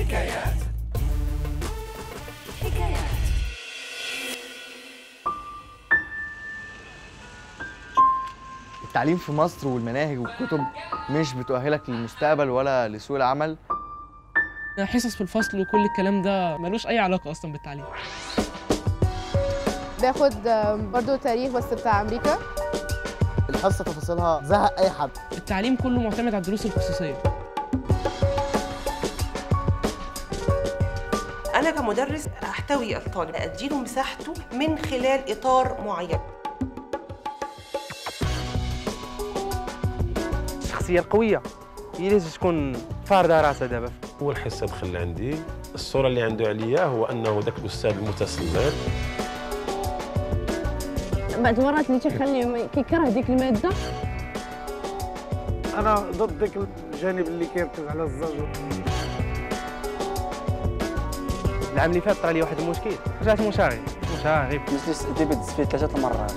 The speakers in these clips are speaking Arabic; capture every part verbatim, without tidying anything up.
حكايات حكايات التعليم في مصر والمناهج والكتب مش بتؤهلك للمستقبل ولا لسوق العمل. حصص في الفصل وكل الكلام ده ملوش أي علاقة أصلا بالتعليم. باخد برضو تاريخ بس بتاع أمريكا. الحصة تفاصيلها زهق أي حد. التعليم كله معتمد على الدروس الخصوصية. أنا كمدرس أحتوي الطالب، أديله مساحته من خلال إطار معين. الشخصية القوية هي لازم تكون فاردة راسها دابا. أول حصة دخل عندي الصورة اللي عنده عليا هو أنه ذاك الأستاذ المتسلط. بعض المرات اللي تخليه كيكره ديك المادة. أنا ضد ذاك الجانب اللي كيركز على الزجر. العام اللي فات طرا لي واحد المشكل، رجعت مشاغب مشاغب مجلس الأدب دزت فيه ثلاثة المرات.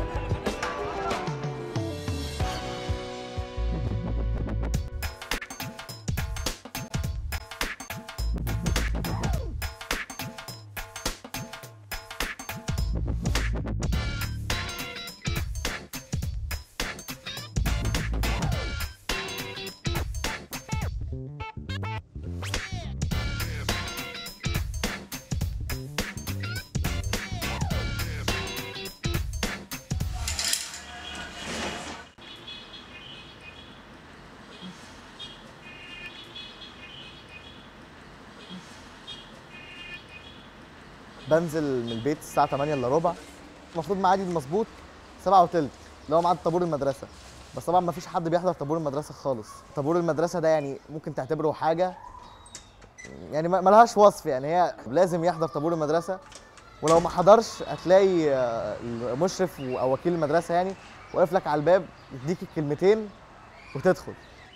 بنزل من البيت الساعة تمانية الا ربع. المفروض ميعادي المظبوط سبعة وتلت اللي هو ميعاد طابور المدرسة، بس طبعا ما فيش حد بيحضر طابور المدرسة خالص. طابور المدرسة ده يعني ممكن تعتبره حاجة يعني ما لهاش وصف، يعني هي لازم يحضر طابور المدرسة، ولو ما حضرش هتلاقي المشرف او وكيل المدرسة يعني واقف لك على الباب يديك الكلمتين وتدخل.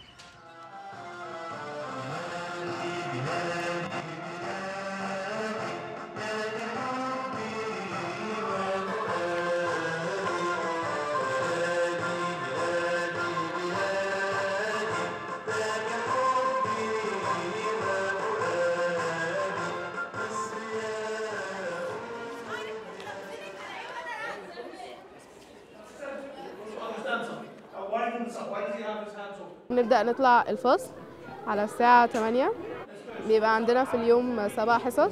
نبدأ نطلع الفصل على الساعة تمانية. بيبقى عندنا في اليوم سبع حصص.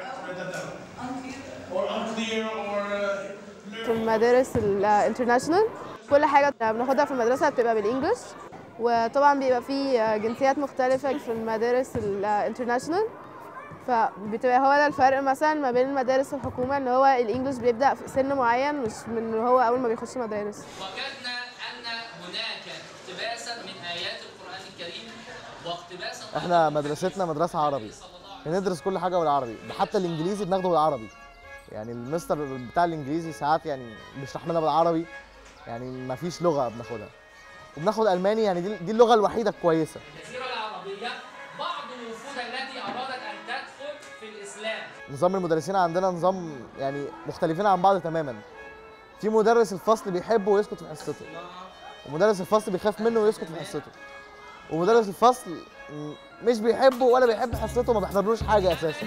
في المدارس الانترناشونال كل حاجة بناخدها في المدرسة بتبقى بالإنجلش، وطبعا بيبقى في جنسيات مختلفة في المدارس الانترناشونال، فبتبقى هو ده الفرق مثلا ما بين المدارس الحكومة، ان هو الإنجلش بيبدأ في سن معين مش من هو أول ما بيخش مدارس. وجدنا أن هناك اقتباسا من آيات القرآن الكريم واقتباسا. احنا مدرستنا مدرسة عربي، بندرس كل حاجة بالعربي، حتى الإنجليزي بناخده بالعربي. يعني المستر بتاع الإنجليزي ساعات يعني بيشرح لنا بالعربي، يعني ما فيش لغة بناخدها. وبناخد ألماني، يعني دي, دي اللغة الوحيدة الكويسة. الجزيرة العربية بعض الوفود التي أرادت أن تدخل في الإسلام. نظام المدرسين عندنا نظام يعني مختلفين عن بعض تماما. في مدرس الفصل بيحبه ويسكت في حصته، ومدرس الفصل بيخاف منه ويسكت في حصته، ومدرس الفصل مش بيحبه ولا بيحب حصته، ما بيحضرلوش حاجة أساسا.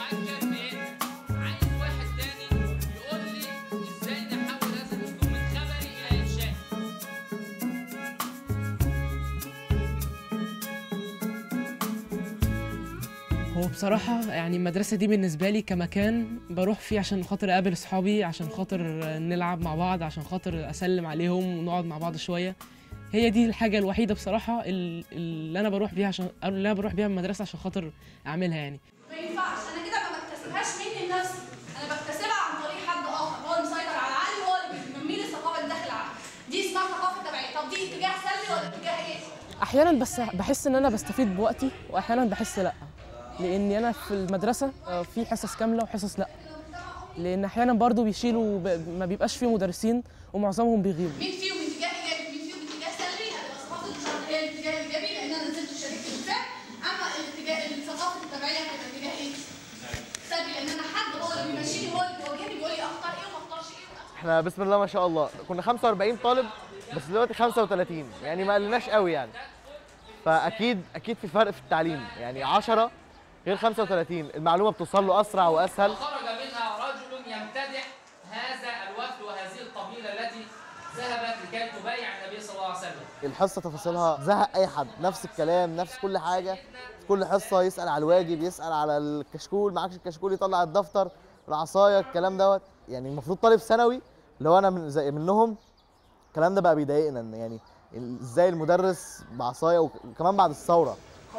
هو بصراحة يعني المدرسة دي بالنسبة لي كمكان بروح فيه عشان خاطر أقابل أصحابي، عشان خاطر نلعب مع بعض، عشان خاطر أسلم عليهم ونقعد مع بعض شوية. هي دي الحاجة الوحيدة بصراحة اللي أنا بروح بيها عشان اللي أنا بروح بيها المدرسة عشان خاطر أعملها يعني. ما ينفعش أنا كده ما بكتسبهاش مني لنفسي، أنا بكتسبها عن طريق حد آخر هو اللي مسيطر على عقلي، هو اللي بينمي لي الثقافة اللي داخل عقلي. دي اسمها ثقافة تبعية. طب دي اتجاه سلبي ولا اتجاه إيه؟ أحياناً بس بحس إن أنا بستفيد بوقتي، وأحياناً بحس لأ. لأني أنا في المدرسة في حصص كاملة وحصص لأ، لأن أحياناً برضو بيشيلوا ما بيبقاش فيه مدرسين ومعظمهم بيغيبوا. مين فيهم اتجاه إيجابي مين فيهم اتجاه سلبي؟ هتبقى ثقافة الشر هي الاتجاه الإيجابي لأن أنا نزلت شاركت بالفعل، أما الاتجاه الثقافة التبعية هتبقى اتجاه إيه؟ سلبي لأن أنا حد هو اللي بيمشيني، هو اللي بيوجهني بيقول لي أختار إيه وما أختارش إيه. احنا بسم الله ما شاء الله كنا خمسة وأربعين طالب، بس دلوقتي خمسة وتلاتين، يعني ما قلناش قوي يعني. فأكيد أكيد في فرق في التعليم، يعني عشرة غير خمسة وثلاثين المعلومه بتوصل له اسرع واسهل. وخرج منها رجل يمتدح هذا الوفد وهذه القبيله التي ذهبت لكي تبايع النبي صلى الله عليه وسلم. الحصه تفاصيلها زهق اي حد، نفس الكلام نفس كل حاجه، في كل حصه يسال على الواجب، يسال على الكشكول، معكش الكشكول يطلع الدفتر، العصايه، الكلام دوت. يعني المفروض طالب ثانوي اللي هو انا من زي منهم الكلام ده بقى بيضايقنا، يعني ازاي المدرس بعصايه وكمان بعد الثوره.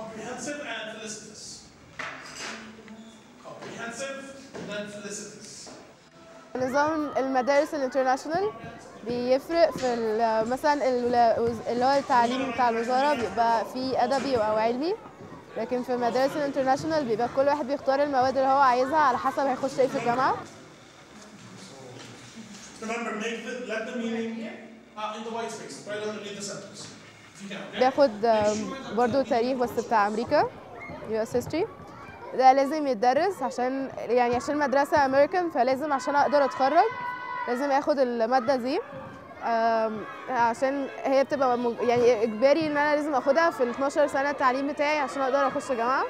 نظام المدارس الانترناشونال بيفرق في مثلا اللي هو التعليم بتاع الوزاره بيبقى فيه ادبي او علمي، لكن في المدارس الانترناشونال بيبقى كل واحد بيختار المواد اللي هو عايزها على حسب هيخش ايه في الجامعه. بياخد برضو تاريخ بس بتاع امريكا يو اس هيستوري، ده لازم يتدرس عشان يعني عشان مدرسه امريكان، فلازم عشان اقدر اتخرج لازم اخد الماده دي عشان هي بتبقى يعني اجباري ان انا لازم اخدها في ال اتناشر سنه التعليم بتاعي عشان اقدر اخش جامعه.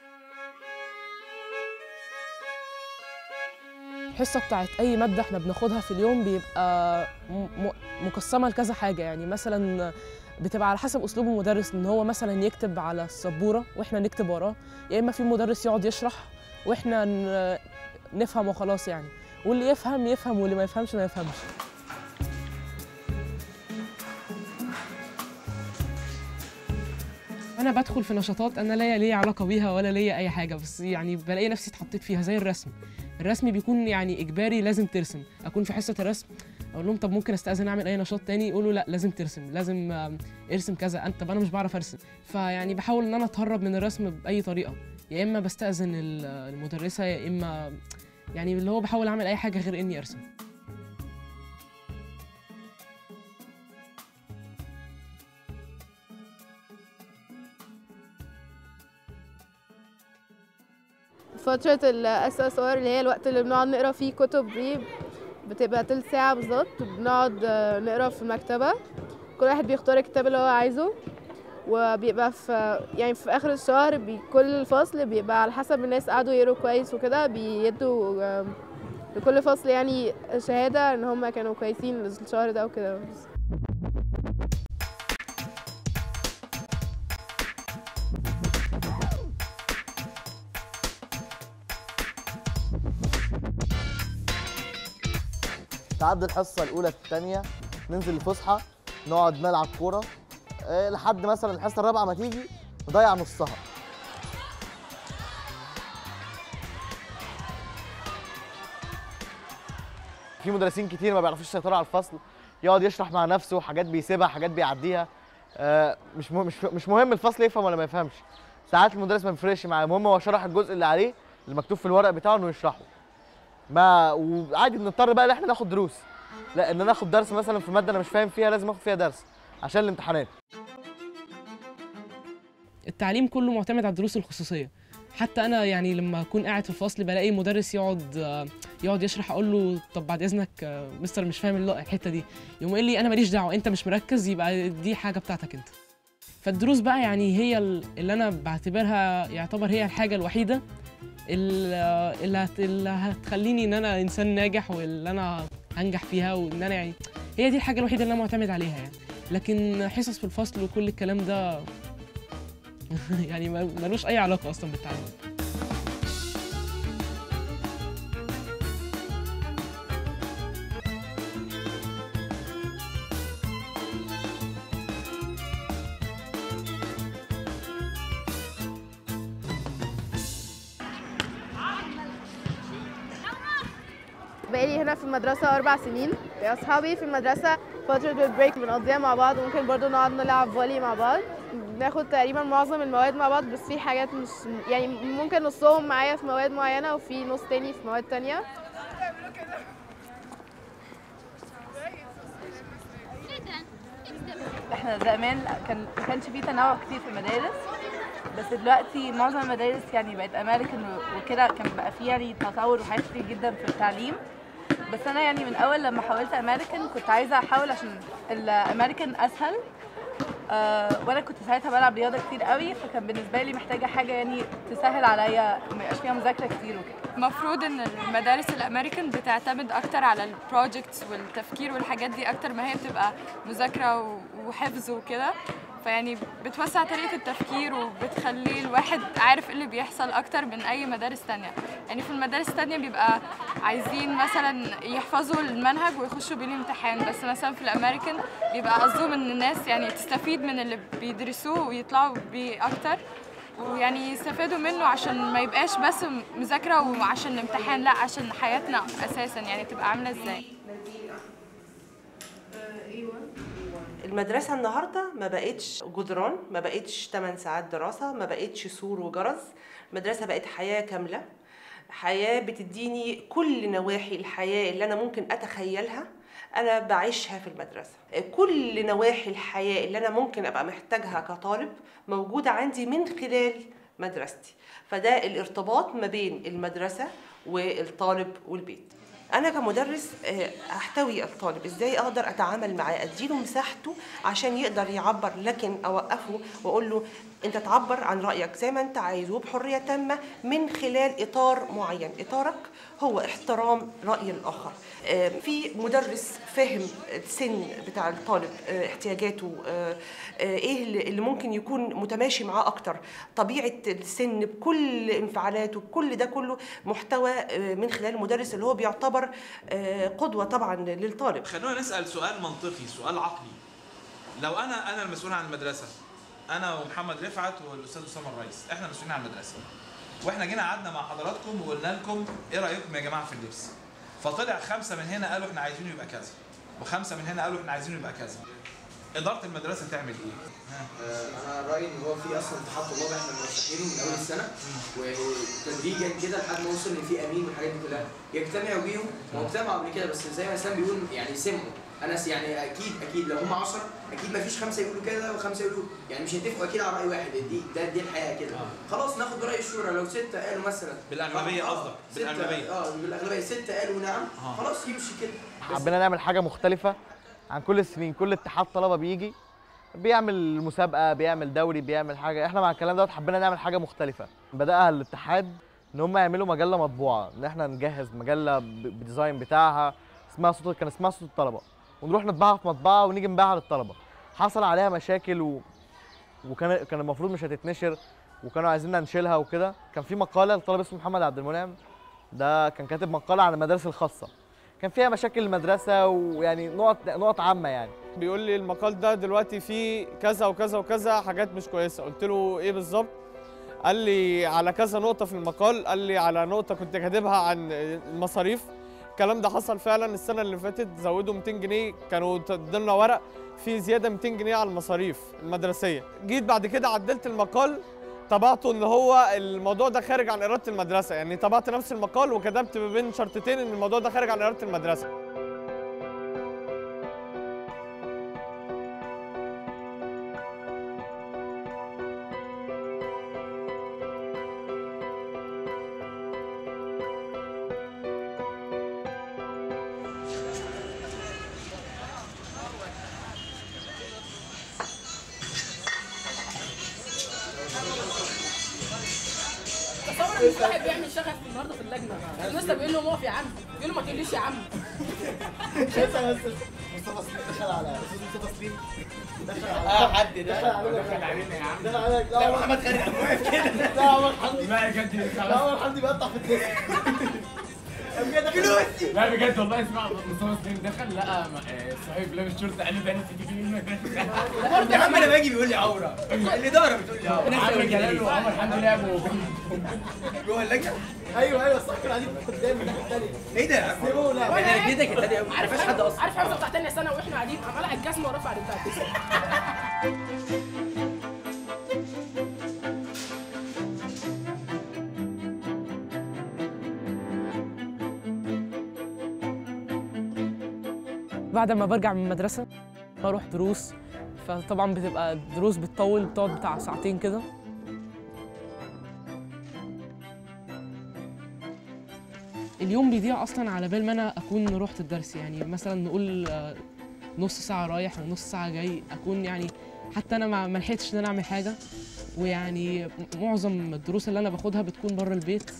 الحصه بتاعت اي ماده احنا بناخدها في اليوم بيبقى مقسمه لكذا حاجه، يعني مثلا بتبقى على حسب اسلوب المدرس، ان هو مثلا يكتب على السبوره واحنا نكتب وراه، يا اما في مدرس يقعد يشرح واحنا نفهم وخلاص يعني، واللي يفهم يفهم واللي ما يفهمش ما يفهمش. انا بدخل في نشاطات انا لا ليا علاقه بيها ولا ليا اي حاجه، بس يعني بلاقي نفسي اتحطيت فيها زي الرسم. الرسم بيكون يعني اجباري لازم ترسم، اكون في حصه الرسم اقول لهم طب ممكن استاذن اعمل اي نشاط تاني، يقولوا لا لازم ترسم، لازم ارسم كذا. انت طب انا مش بعرف ارسم، فيعني بحاول ان انا اتهرب من الرسم باي طريقه، يا اما بستاذن المدرسه يا اما يعني اللي هو بحاول اعمل اي حاجه غير اني ارسم. فترة ال إس إس آر اللي هي الوقت اللي بنقعد نقرا فيه كتب دي بتبقى تلت ساعة بالظبط، بنقعد نقرا في المكتبة، كل واحد بيختار الكتاب اللي هو عايزه، وبيبقى في يعني في آخر الشهر بي كل الفصل بيبقى على حسب الناس قعدوا يقروا كويس وكده بيدوا لكل فصل يعني شهادة إن هم كانوا كويسين الشهر ده وكده. تعدي الحصه الاولى الثانيه ننزل الفسحه نقعد نلعب كوره أه لحد مثلا الحصه الرابعه ما تيجي نضيع نصها. في مدرسين كتير ما بيعرفوش يسيطروا على الفصل، يقعد يشرح مع نفسه حاجات بيسيبها حاجات بيعديها. أه مش مش مش مهم الفصل يفهم ولا ما يفهمش، ساعات المدرس ما بيفرقش معاه، المهم هو شرح الجزء اللي عليه اللي مكتوب في الورق بتاعه انه يشرحه. ما وعادي بنضطر بقى ان احنا ناخد دروس، لا ان انا اخد درس مثلا في ماده انا مش فاهم فيها لازم اخد فيها درس عشان الامتحانات. التعليم كله معتمد على الدروس الخصوصيه، حتى انا يعني لما اكون قاعد في الفصل بلاقي مدرس يقعد يقعد يشرح اقول له طب بعد اذنك مستر مش فاهم الحته دي، يقوم قال لي انا ماليش دعوه انت مش مركز يبقى دي حاجه بتاعتك انت. فالدروس بقى يعني هي اللي انا بعتبرها يعتبر هي الحاجه الوحيده اللي هتخليني ان انا انسان ناجح واللي انا هنجح فيها، وان انا يعني هي دي الحاجه الوحيده اللي انا معتمد عليها يعني. لكن حصص في الفصل وكل الكلام ده يعني ملوش اي علاقه اصلا بالتعليم. بقالي هنا في المدرسة أربع سنين، أصحابي في المدرسة فترة البريك بنقضيها مع بعض، وممكن برضو نقعد نلعب فولي مع بعض، بناخد تقريبا معظم المواد مع بعض، بس في حاجات مش يعني ممكن نصهم معايا في مواد معينة وفي نص تاني في مواد تانية. احنا زمان كان ما كانش فيه تنوع كتير في المدارس، بس دلوقتي معظم المدارس يعني بقت امريكان وكده، كان بقى فيه يعني تطور وحاجات كتير جدا في التعليم. بس انا يعني من اول لما حاولت امريكان كنت عايزه احاول عشان الامريكان اسهل، آه وانا كنت ساعتها بلعب رياضه كتير قوي، فكان بالنسبه لي محتاجه حاجه يعني تسهل عليا ما يبقاش فيها مذاكره كتير وكده. المفروض ان المدارس الامريكان بتعتمد اكتر على البروجكتس والتفكير والحاجات دي اكتر ما هي بتبقى مذاكره وحفظ وكده، فيعني بتوسع طريقه التفكير وبتخلي الواحد عارف ايه اللي بيحصل اكتر من اي مدارس تانية. يعني في المدارس التانية بيبقى عايزين مثلا يحفظوا المنهج ويخشوا بيه الامتحان، بس مثلا في الامريكان بيبقى قصدهم ان الناس يعني تستفيد من اللي بيدرسوه ويطلعوا بيه اكتر، ويعني يستفادوا منه عشان ما يبقاش بس مذاكره وعشان الامتحان، لا عشان حياتنا اساسا يعني تبقى عامله ازاي. المدرسة النهاردة ما بقتش جدران، ما بقتش ثمان ساعات دراسة، ما بقتش سور وجرس. المدرسة بقت حياة كاملة، حياة بتديني كل نواحي الحياة اللي أنا ممكن أتخيلها أنا بعيشها في المدرسة. كل نواحي الحياة اللي أنا ممكن أبقى محتاجها كطالب موجودة عندي من خلال مدرستي. فده الارتباط ما بين المدرسة والطالب والبيت. أنا كمدرس أحتوي الطالب، إزاي أقدر أتعامل معاه، أديله مساحته عشان يقدر يعبر، لكن أوقفه وأقول له أنت تعبر عن رأيك زي ما أنت عايز وبحرية تامة من خلال إطار معين. إطارك هو احترام رأي الآخر. في مدرس فاهم السن بتاع الطالب، احتياجاته إيه اللي ممكن يكون متماشي معاه أكتر، طبيعة السن بكل انفعالاته، بكل ده كله محتوى من خلال المدرس اللي هو بيعتبر قدوة طبعا للطالب. خلونا نسأل سؤال منطقي، سؤال عقلي. لو أنا أنا المسؤول عن المدرسة، أنا ومحمد رفعت والأستاذ أسامة الرئيس، إحنا مسؤولين عن المدرسة، وإحنا جينا قعدنا مع حضراتكم وقلنا لكم إيه رأيكم يا جماعة في اللبس؟ فطلع خمسة من هنا قالوا إحنا عايزينه يبقى كذا، وخمسة من هنا قالوا إحنا عايزينه يبقى كذا. إدارة المدرسة تعمل إيه؟ أنا رأيي إن هو في أصلا اتحاد طلاب إحنا مرشحينه من أول السنة، وتدريجا كده لحد ما وصل إن في أمين والحاجات دي كلها يجتمعوا بيهم، واجتمعوا قبل كده بس زي ما سام بيقول يعني يسموا. أنا يعني أكيد أكيد لو هم عشرة أكيد ما فيش خمسة يقولوا كده وخمسة يقولوا، يعني مش هيتفقوا أكيد على رأي واحد. دي ده دي الحياة كده. خلاص ناخد برأي الشورى، لو ستة قالوا مثلا بالأغلبية قصدك؟ بالأغلبية اه بالأغلبية ستة قالوا نعم، خلاص يمشي كده. حبينا نعمل حاجة مختلفة عن كل السنين. كل اتحاد طلبة بيجي بيعمل مسابقة، بيعمل دوري، بيعمل حاجة. احنا مع الكلام دوت حبينا نعمل حاجة مختلفة. بدأها الاتحاد ان هم يعملوا مجلة مطبوعة، ان احنا نجهز مجلة بالديزاين بتاعها اسمها صوت، كان اسمها صوت الطلبة، ونروح نطبعها في مطبعة ونيجي نبيعها للطلبة. حصل عليها مشاكل و... وكان كان المفروض مش هتتنشر، وكانوا عايزيننا نشيلها وكده. كان في مقالة لطالب اسمه محمد عبد المنعم، ده كان كاتب مقالة عن المدارس الخاصة، كان فيها مشاكل المدرسة ويعني نقط نقط عامة. يعني بيقول لي المقال ده دلوقتي فيه كذا وكذا وكذا حاجات مش كويسة. قلت له ايه بالظبط؟ قال لي على كذا نقطة في المقال، قال لي على نقطة كنت كاتبها عن المصاريف. الكلام ده حصل فعلا السنة اللي فاتت، زودوا مئتين جنيه، كانوا ادولنا ورق فيه زيادة مئتين جنيه على المصاريف المدرسية. جيت بعد كده عدلت المقال، طبعته ان هو الموضوع ده خارج عن إرادة المدرسة، يعني طبعت نفس المقال وكتبت بين شرطتين ان الموضوع ده خارج عن إرادة المدرسة. تصور واحد بيعمل شغف النهارده في اللجنه، لسه بيقول لهم اقف يا عم، بيقول له ما تقوليش يا عم. شايف انا مصطفى سليم دخل على مصطفى سليم دخل على اه حد ده دخل علينا يا عم. دخل عليك. لا محمد خالد واقف كده. لا عمر حمدي لا بجد لا عمر حمدي بيقطع في الدنيا. لا بجد والله اسمع، مصطفى سليم دخل لقى الصحيح لابس شورت قال لي ده انا تيجي من المدرسه. يا عم انا باجي بيقول لي عوره، الاداره بتقول لي عوره. عمرو جلال وعمر حمدي لعبوا جوه اللجنه. ايوه ايوه صح، كانوا قاعدين قدام الناحيه الثانيه. ايه ده يا عم؟ سيبونا. انا جدك الثاني قوي، ما فيش حد اصلا. عارف حمزه بتاع ثانيه سنه واحنا قاعدين قام قلع الجزمه ورفع بتاع بعد ما برجع من المدرسة بروح دروس، فطبعا بتبقى الدروس بتطول، بتقعد بتاع ساعتين كده. اليوم بيضيع اصلا على بال ما انا اكون رحت الدرس. يعني مثلا نقول نص ساعة رايح ونص ساعة جاي، اكون يعني حتى انا ما ما لحقتش ان انا اعمل حاجه، ويعني معظم الدروس اللي انا باخدها بتكون بره البيت.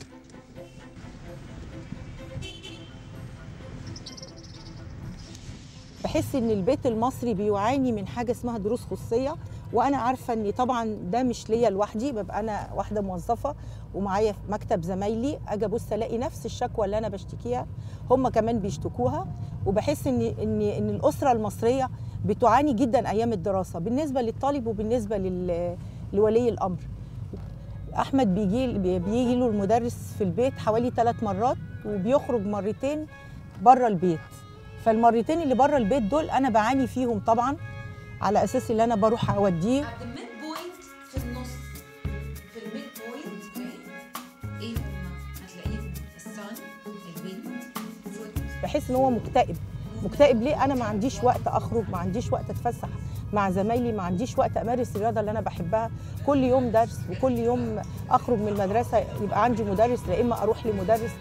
بحس ان البيت المصري بيعاني من حاجه اسمها دروس خصوصيه، وانا عارفه ان طبعا ده مش ليا لوحدي، ببقى انا واحده موظفه ومعايا في مكتب زمايلي، اجي ابص الاقي نفس الشكوى اللي انا بشتكيها هم كمان بيشتكوها، وبحس ان ان ان الاسره المصريه بتعاني جدا ايام الدراسه بالنسبه للطالب وبالنسبه لل لولي الامر. احمد بيجي بيجي له المدرس في البيت حوالي ثلاث مرات، وبيخرج مرتين بره البيت. فالمرتين اللي بره البيت دول انا بعاني فيهم طبعا، على اساس ان انا بروح اوديه. الميد بوينت في النص، في الميد بوينت ايه هما؟ هتلاقيهم السن، الويند، فوت. بحس ان هو مكتئب. مكتئب ليه؟ انا ما عنديش وقت اخرج، ما عنديش وقت اتفسح مع زمايلي، ما عنديش وقت امارس الرياضه اللي انا بحبها. كل يوم درس، وكل يوم اخرج من المدرسه يبقى عندي مدرس، لا اما اروح لمدرس.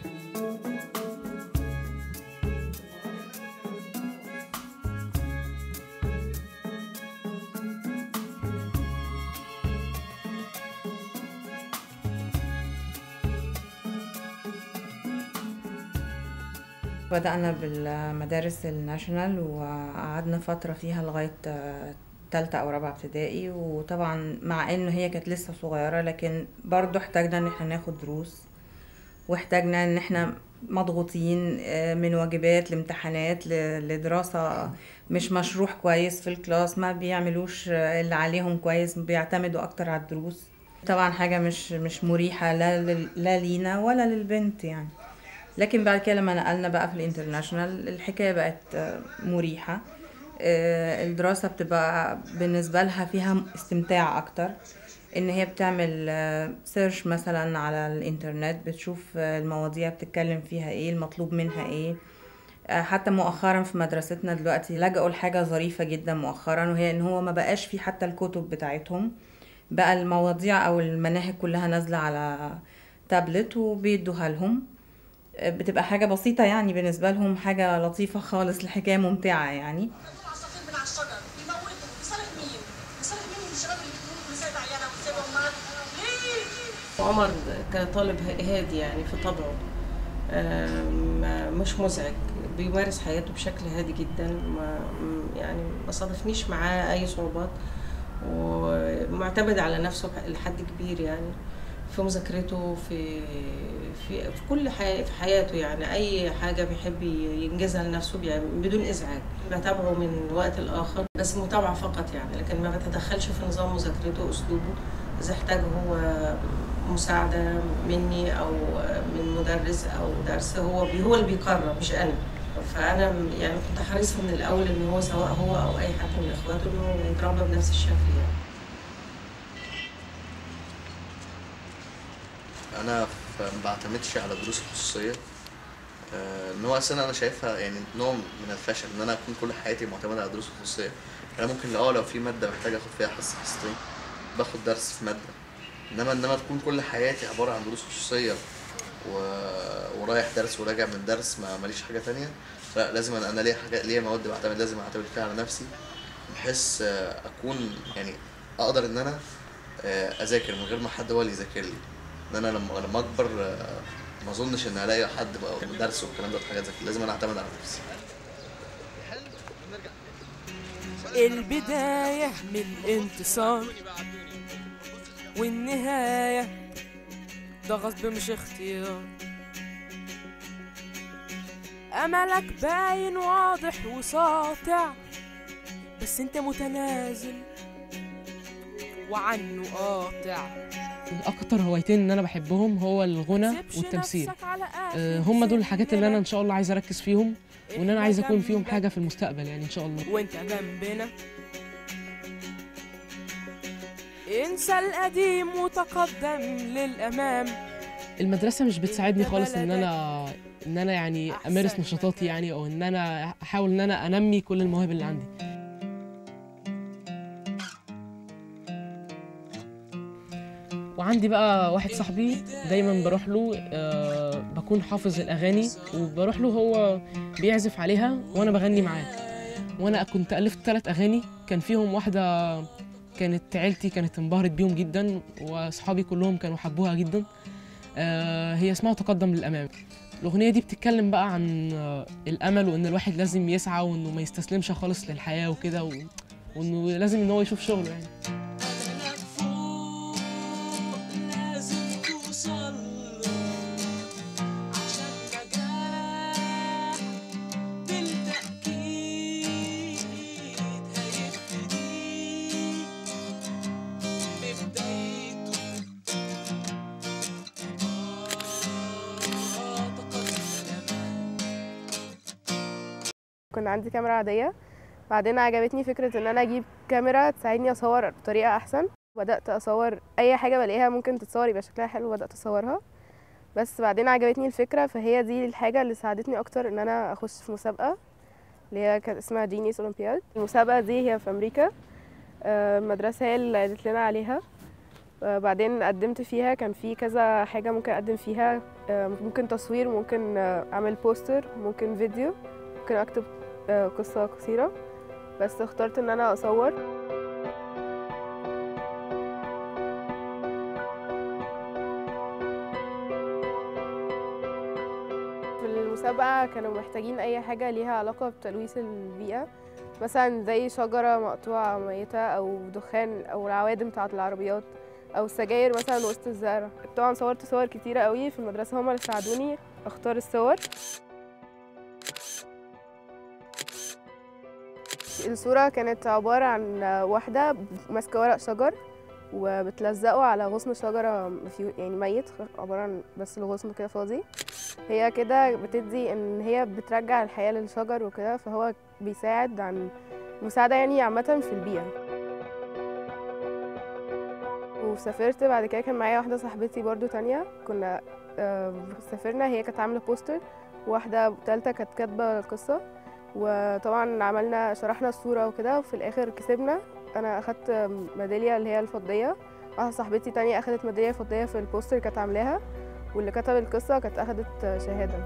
بدأنا بالمدارس الناشونال وقعدنا فترة فيها لغاية تالتة أو رابعة ابتدائي، وطبعا مع إن هي كانت لسه صغيرة لكن برضو احتاجنا إن احنا ناخد دروس، واحتاجنا إن احنا مضغوطين من واجبات لامتحانات لدراسة، مش مشروح كويس في الكلاس، ما بيعملوش اللي عليهم كويس، بيعتمدوا أكتر على الدروس. طبعا حاجة مش مش مريحة لا لا لينا ولا للبنت يعني. لكن بعد كده لما نقلنا بقى في الانترناشونال الحكايه بقت مريحه، الدراسه بتبقى بالنسبه لها فيها استمتاع اكتر، ان هي بتعمل سيرش مثلا على الانترنت، بتشوف المواضيع بتتكلم فيها ايه، المطلوب منها ايه. حتى مؤخرا في مدرستنا دلوقتي لجأوا لحاجه ظريفه جدا مؤخرا، وهي ان هو ما بقاش في حتى الكتب بتاعتهم، بقى المواضيع او المناهج كلها نازله على تابلت وبيدوها لهم. بتبقى حاجة بسيطة يعني بالنسبة لهم، حاجة لطيفة خالص، الحكاية ممتعة يعني. عمر كطالب هادي يعني في طبعه، مش مزعج، بيمارس حياته بشكل هادي جدا، ما يعني ما صادفنيش معاه أي صعوبات، ومعتمد على نفسه لحد كبير يعني في مذاكرته، في في في كل حي في حياته يعني. اي حاجه بيحب ينجزها لنفسه بدون ازعاج. بتابعه من وقت لاخر، بس متابعه فقط يعني، لكن ما بتدخلش في نظام مذاكرته واسلوبه. اذا احتاج هو مساعده مني او من مدرس او درس، هو هو اللي بيقرر مش انا. فانا يعني كنت حريصه من الاول ان هو سواء هو او اي حد من اخواته انه يتربى بنفس الشكل يعني. انا ما بعتمدش على دروس الخصوصيه، ان هو اصلا انا شايفها يعني نوع من الفشل، ان انا اكون كل حياتي معتمد على دروس الخصوصيه. انا ممكن اه لو في ماده محتاج اخد فيها حصه حصتين باخد درس في ماده، انما انما تكون كل حياتي عباره عن دروس خصوصيه و... ورايح درس وراجع من درس، ما ماليش حاجه تانية. لا، لازم انا, أنا ليا حاجه ليا مواد بعتمد لازم اعتمد فيها على نفسي، بحيث اكون يعني اقدر ان انا اذاكر من غير ما حد هو اللي يذاكر لي. ان انا لما لما اكبر ما اظنش ان الاقي حد بقى درس والكلام ده حاجات زي كده، لازم انا اعتمد على نفسي. البدايه من الانتصار والنهايه ده غصب مش اختيار. املك باين واضح وساطع، بس انت متنازل وعنه قاطع. اكتر هوايتين ان انا بحبهم هو الغنى والتمثيل. أه هم دول الحاجات اللي انا ان شاء الله عايز اركز فيهم، وان انا عايز اكون فيهم حاجه في المستقبل يعني ان شاء الله. وانت جنبنا انسى القديم وتقدم للامام. المدرسه مش بتساعدني خالص ان انا ان انا يعني امارس نشاطاتي يعني، او ان انا احاول ان انا انمي كل المواهب اللي عندي. وعندي بقى واحد صاحبي دايما بروح له، أه بكون حافظ الاغاني وبروح له هو بيعزف عليها وانا بغني معاه. وانا كنت الفت ثلاث اغاني، كان فيهم واحده كانت عيلتي كانت انبهرت بيهم جدا، واصحابي كلهم كانوا حبوها جدا. آه، هي اسمها تقدم للامام. الاغنيه دي بتتكلم بقى عن آه، الامل، وان الواحد لازم يسعى، وانه ما يستسلمش خالص للحياه وكده، و- وانه لازم ان هو يشوف شغله يعني. لازم توصل عشان نجاح بالتأكيد هيبتدي ببدايته. كان عندي كاميرا عادية، بعدين عجبتني فكرة ان انا اجيب كاميرا تساعدني اصور بطريقة احسن. بدأت اصور اي حاجة بلاقيها ممكن تتصور يبقى شكلها حلو، بدأت اصورها. بس بعدين عجبتني الفكرة، فهي دي الحاجة اللي ساعدتني اكتر ان انا اخش في مسابقة اللي هي كانت اسمها جينيس اولمبياد. المسابقة دي هي في امريكا، آه، المدرسة هي اللي قالت لنا عليها. آه، بعدين قدمت فيها، كان في كذا حاجة ممكن اقدم فيها، آه، ممكن تصوير، ممكن آه، اعمل بوستر، ممكن فيديو، ممكن اكتب آه، قصة قصيرة. بس اخترت ان انا اصور. في المسابقة كانوا محتاجين اي حاجة ليها علاقة بتلويث البيئة، مثلا زي شجرة مقطوعة ميتة، او دخان، او العوادم بتاعة العربيات، او السجاير مثلا وسط الزرع. طبعا صورت صور كتيرة قوي في المدرسة، هما اللي ساعدوني اختار الصور. الصورة كانت عبارة عن واحدة ماسكة ورق شجر وبتلزقه على غصن شجرة يعني ميت، عبارة عن بس الغصن كده فاضي. هي كده بتدي ان هي بترجع الحياة للشجر وكده، فهو بيساعد عن مساعدة يعني عامة في البيئة. وسافرت بعد كده، كان معايا واحدة صاحبتي برضو تانية، كنا آه سافرنا، هي كانت عاملة بوستر، وواحدة تالتة كانت كاتبة القصة. وطبعا عملنا شرحنا الصورة وكده، وفي الآخر كسبنا. أنا أخدت ميدالية اللي هي الفضية، واحدة صاحبتي تانية أخدت ميدالية فضية في البوستر كانت عاملاها، واللي كتب القصة كانت أخدت شهادة.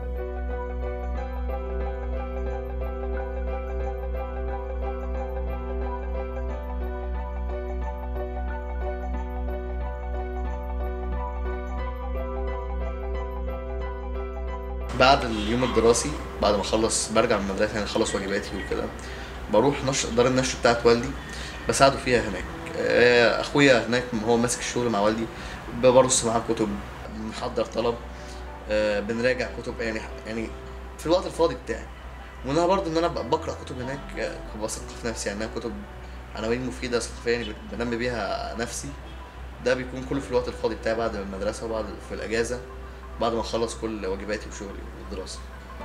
بعد اليوم الدراسي، بعد ما اخلص برجع من المدرسه يعني اخلص واجباتي وكده، بروح نشر دار النشر بتاعت والدي بساعده فيها هناك. اخويا هناك هو ماسك الشغل مع والدي، برص معاه كتب، بنحضر طلب، بنراجع كتب يعني يعني في الوقت الفاضي بتاعي. وانا برضه ان انا بقرا كتب هناك بثقف نفسي، يعني كتب عناوين مفيده ثقافيه يعني بنمي بيها نفسي. ده بيكون كله في الوقت الفاضي بتاعي بعد المدرسه وبعد في الاجازه، بعد ما اخلص كل واجباتي وشغلي والدراسه.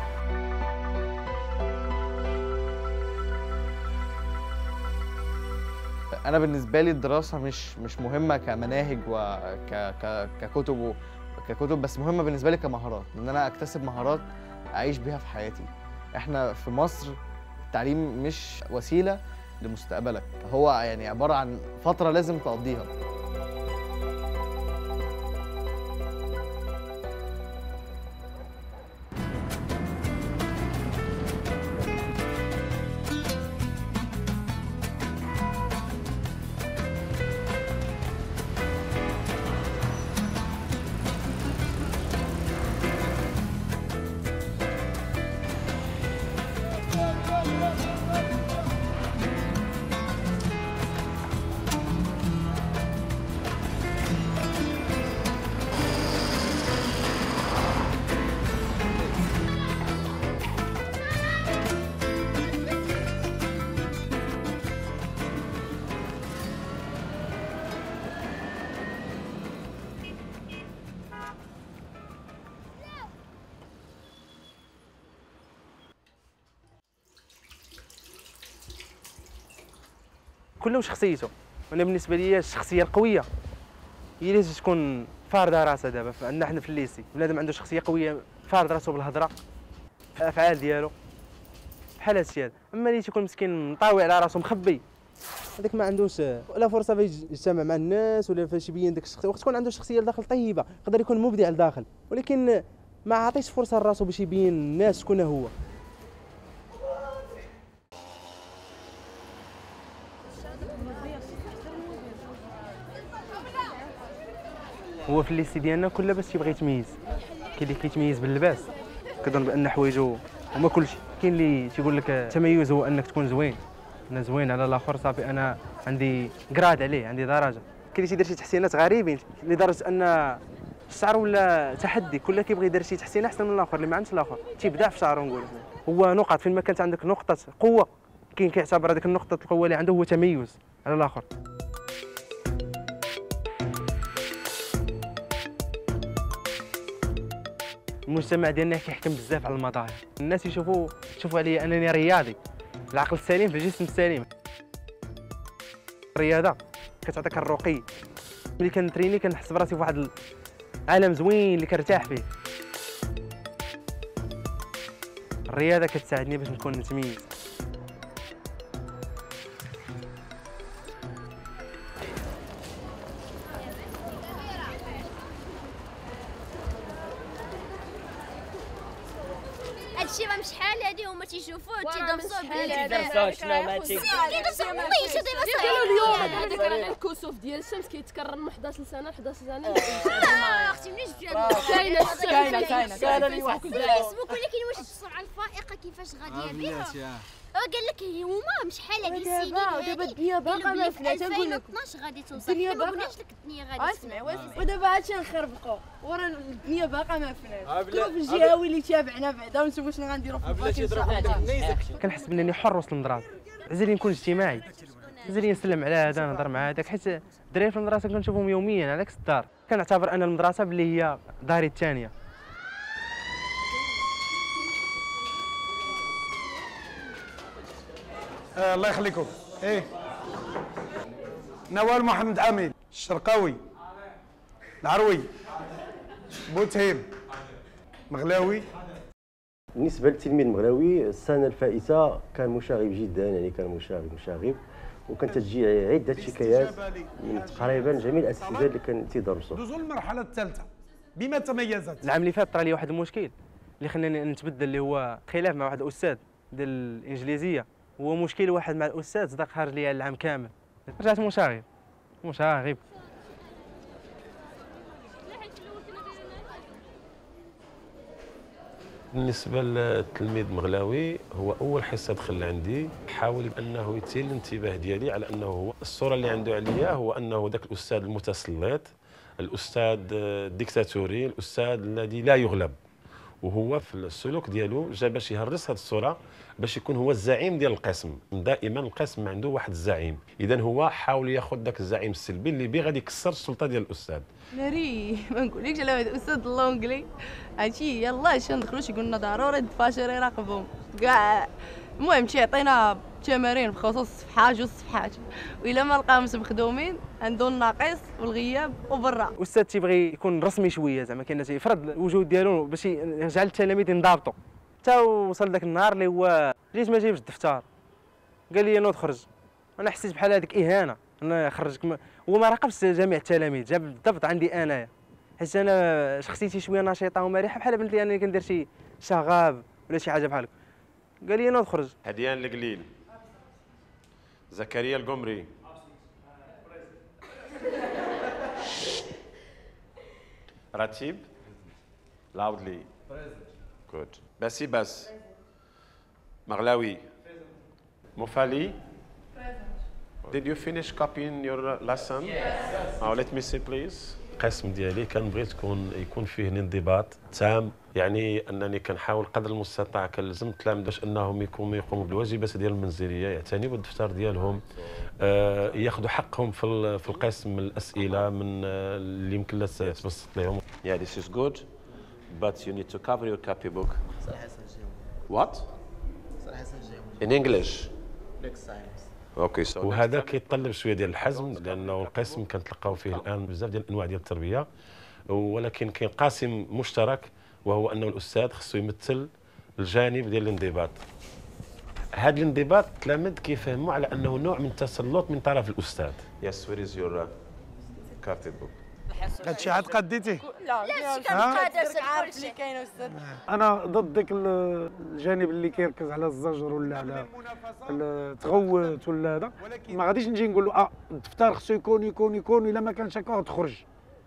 انا بالنسبه لي الدراسه مش مش مهمه كمناهج وككتب ككتب، بس مهمه بالنسبه لي كمهارات، ان انا اكتسب مهارات اعيش بيها في حياتي. احنا في مصر التعليم مش وسيله لمستقبلك، هو يعني عباره عن فتره لازم تقضيها. كله وشخصيته. وانا بالنسبه لي الشخصيه القويه هي لازم تكون فارضه راسها. دابا عندنا حنا في الليسي بنادم عنده شخصيه قويه فارض راسو بالهضره في الافعال ديالو بحال هادشي هذا. اما اللي تيكون مسكين مطاوي على راسو مخبي، هذاك ما عندوش لا فرصه باش يجتمع مع الناس ولا فاش يبين ديك الشخصيه. وقت تكون عنده شخصيه لداخل طيبه يقدر يكون مبدع لداخل، ولكن ما عطيش فرصه لراسو باش يبين الناس شكون هو. هو في الليسي ديالنا كل لاباس تيبغي يتميز. كاين اللي كيتميز باللباس كيظن بان حوايجو هما كلشي، كاين اللي تيقول لك التميز هو انك تكون زوين، انا زوين على الاخر صافي انا عندي كراد عليه، عندي درجه. كاين اللي تيدير شي تحسينات غريبين لدرجه ان الشعر ولا تحدي، كل كيبغي يدير شي تحسين احسن من الاخر اللي ما عندش الاخر، تيبدع في شعره. نقول هو نقط فين ما كانت عندك نقطه قوه كاين كيعتبر هذيك النقطه القوه اللي عنده هو تميز على الاخر. المجتمع ديالنا كيحكم بزاف على المظاهر، الناس يشوفوا يشوفوا عليا انني رياضي، العقل السليم في الجسم السليم. الرياضه كتعطيك الرقي، ملي كنتريني كنحس براسي في واحد العالم زوين اللي كنرتاح فيه. الرياضه كتساعدني باش نكون متميز. هادشي راه مش شحال هادي هما تيشوفوه تيدرسوه بلي تيدرسوه شنو ما تي كيدرسوه والله شي دابا قالوا اليوم هذاك راه الكسوف ديال الشمس كيتكرر من إحدى عشر سنه إحدى عشر سنه. اه اختي منين جبتي هاد كاينه كاينه كاينه كاينه الفيسبوك، ولكن واش السرعه الفائقه كيفاش غاديه بها؟ قال لك هما مش شحال هادي السنين دابا الدنيا باقا ما فنات، نقول لك ألفين واثناش غادي توصل. الدنيا ما باقا قلناش لك الدنيا غادي اسمع ودابا هادشي نخربقوا ورا الدنيا باقا ما فنات. نروح في الجهوي اللي تابعنا بعدا ونشوفوا شنو غنديروا في الباك ان شاء الله. كنحس بانني حر وسط المدرسه، عزيز لي نكون اجتماعي، عزيز لي نسلم على هذا نهضر مع هذاك، حيت الدراري في المدرسه كنشوفهم يوميا على كاس الدار. كنعتبر ان المدرسه بلي هي داري الثانيه. آه الله يخليكم. ايه نوال محمد عامل، الشرقاوي، العروي، بوتهيم، مغلاوي. بالنسبه للتلميذ المغلاوي السنه الفائته كان مشاغب جدا، يعني كان مشاغب مشاغب وكانت تجي عده شكايات من تقريبا جميع الاساتذه اللي كان تيدرسوا. دوزوا للمرحله الثالثه، بما تميزت؟ العام اللي فات طرا لي واحد المشكل اللي خلاني نتبدل، اللي هو خلاف مع واحد الاستاذ ديال الانجليزيه، هو مشكل واحد مع الاستاذ صدق خارج لي العام كامل، رجعت مشاغب مشاغب. بالنسبه للتلميذ المغلاوي، هو اول حصه دخل عندي حاول انه يثير الانتباه ديالي على انه هو الصوره اللي عنده عليا هو انه ذاك الاستاذ المتسلط، الاستاذ الديكتاتوري، الاستاذ الذي لا يغلب. وهو في السلوك ديالو جا باش يهرس هذه الصوره باش يكون هو الزعيم ديال القسم. دائما القسم عنده واحد الزعيم، اذا هو حاول ياخذ ذاك الزعيم السلبي اللي بيه غادي يكسر السلطه ديال الاستاذ. ناري ما نقولكش على هذا الاستاذ اللونجلي هادشي يلاه شي ندخلو شي قلنا ضروري الدفاشر يراقبهم كاع. المهم شي يعطينا تمارين بخصوص الصفحه جوج صفحات، والا ما لقاهمش مخدومين عنده الناقص والغياب وبرا. الاستاذ تيبغي يكون رسمي شويه، زعما كاين تيفرض الوجود ديالو باش يجعل التلاميذ ينضبطوا. حتى وصل ذاك النهار اللي هو جيت ما جايبش الدفتر، قال لي نوض خرج. انا حسيت بحال هذيك اهانه، انا خرجك ما... هو ما راقبش جميع التلاميذ، جاب بالضبط عندي انايا، حيت انا شخصيتي شويه نشيطه ومرحه، بحال بنت لي انا كندير شي شغاب ولا شي حاجه بحال هكا. قال لي نوض خرج. هديان القليل، زكريا القمري، راتيب لاودلي جود، باسي باس، مغلاوي، مفالي. Did you finish copying your lesson? Yes. Oh, let me see please. القسم ديالي كنبغي تكون يكون فيه انضباط تام، يعني انني كنحاول قدر المستطاع كنلزم التلاميذ باش انهم يقوموا يقوموا بالواجبات ديال المنزليه، يعتنيوا بالدفتر ديالهم، آه ياخذوا حقهم في في القسم من الاسئله من آه اللي يمكن لا تبسط لهم. Yeah, this is good, but you need to cover your copybook. What? In English. Next time. اوكي سو وهذا كيتطلب شويه ديال الحزم، لانه القسم كنتلقاو فيه الان بزاف ديال الانواع ديال التربيه، ولكن كاين قاسم مشترك وهو انه الاستاذ خصو يمثل الجانب ديال الانضباط. هذا الانضباط التلاميذ كيفهموا على انه نوع من التسلط من طرف الاستاذ. يس وير از يور copybook. هادشي عاد قديتي؟ لا لا كنقادر عارف اللي كاين استاذ. انا ضد ديك الجانب اللي كيركز على الزجر ولا على التغوت ولا هذا. ما غاديش نجي نقول له اه الدفتر خصو يكون يكون يكون الا ما كانش هكا تخرج.